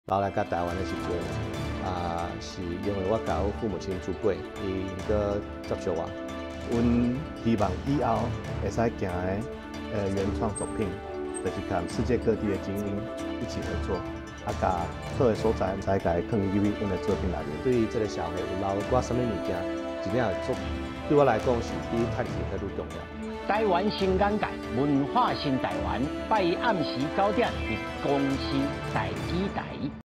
老来到台湾的时阵，是因为我甲我父母亲出轨，伊个接受我。阮希望以后会使行的原创作品，就是甲世界各地的精英一起合作，甲好的所在，使甲伊放入阮的作品内面。对于这个社会有留我什么物件，真正做对我来讲是比赚钱还愈重要。 台湾新眼界，文化新台湾，拜暗时9点，伫公司台基台。